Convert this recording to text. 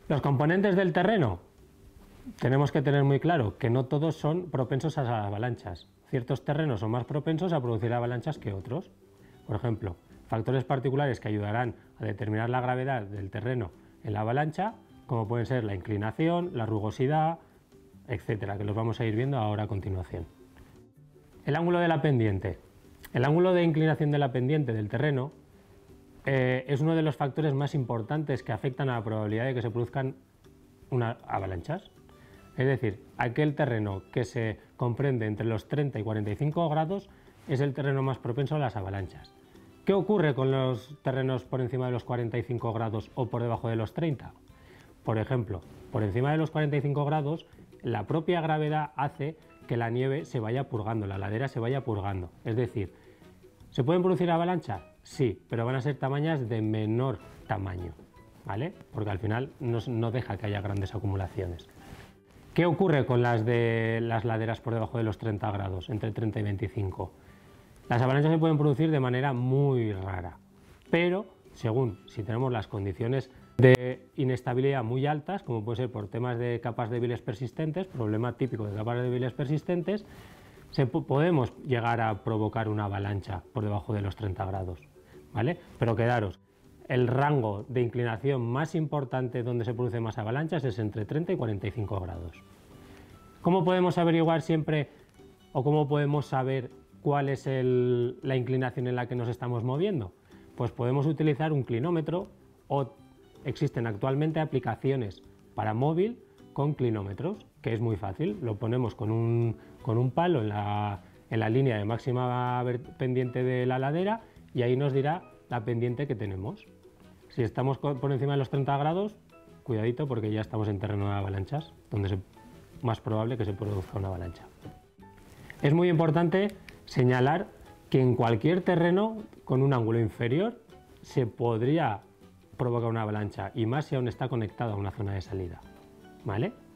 Los componentes del terreno. Tenemos que tener muy claro que no todos son propensos a las avalanchas. Ciertos terrenos son más propensos a producir avalanchas que otros. Por ejemplo, factores particulares que ayudarán a determinar la gravedad del terreno en la avalancha, como pueden ser la inclinación, la rugosidad, etcétera, que los vamos a ir viendo ahora a continuación. El ángulo de la pendiente. El ángulo de inclinación de la pendiente del terreno es uno de los factores más importantes que afectan a la probabilidad de que se produzcan unas avalanchas. Es decir, aquel terreno que se comprende entre los 30 y 45 grados es el terreno más propenso a las avalanchas. ¿Qué ocurre con los terrenos por encima de los 45 grados o por debajo de los 30? Por ejemplo, por encima de los 45 grados, la propia gravedad hace que la nieve se vaya purgando, la ladera se vaya purgando. Es decir, ¿se pueden producir avalanchas? Sí, pero van a ser tamaños de menor tamaño, ¿vale? Porque al final no deja que haya grandes acumulaciones. ¿Qué ocurre con las laderas por debajo de los 30 grados, entre 30 y 25? Las avalanchas se pueden producir de manera muy rara, pero según si tenemos las condiciones de inestabilidad muy altas, como puede ser por temas de capas débiles persistentes, problema típico de capas débiles persistentes, podemos llegar a provocar una avalancha por debajo de los 30 grados, ¿vale? Pero quedaros, el rango de inclinación más importante donde se producen más avalanchas es entre 30 y 45 grados. ¿Cómo podemos averiguar siempre o cómo podemos saber cuál es la inclinación en la que nos estamos moviendo? Pues podemos utilizar un clinómetro o existen actualmente aplicaciones para móvil con clinómetros, que es muy fácil, lo ponemos con un palo en la línea de máxima pendiente de la ladera y ahí nos dirá la pendiente que tenemos. Si estamos por encima de los 30 grados, cuidadito porque ya estamos en terreno de avalanchas, donde es más probable que se produzca una avalancha. Es muy importante señalar que en cualquier terreno con un ángulo inferior se podría provocar una avalancha, y más si aún está conectado a una zona de salida, ¿vale?